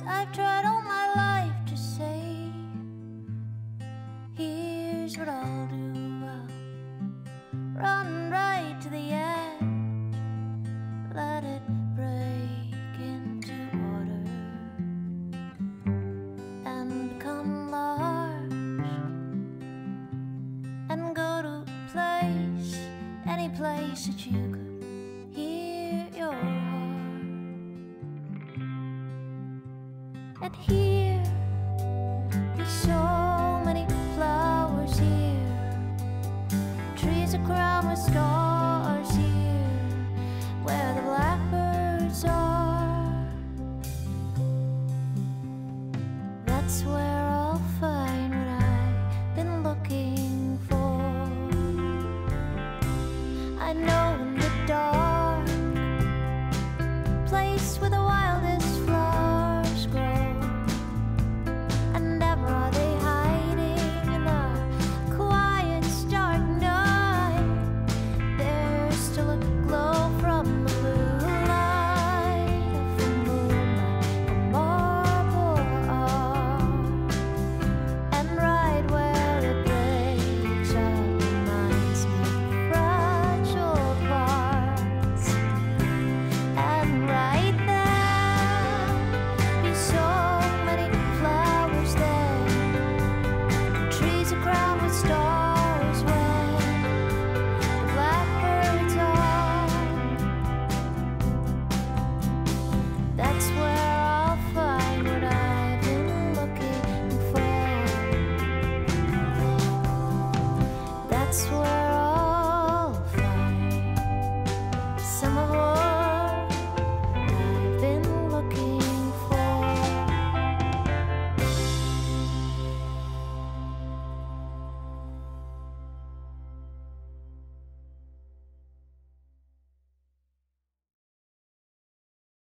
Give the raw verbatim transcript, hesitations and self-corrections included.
I've tried all my life to say, here's what I'll do. I'll run right to the edge, let it break into water and become large, and go to a place, any place that you could hear your heart. And here, there's so many flowers here, trees are crowned with stars.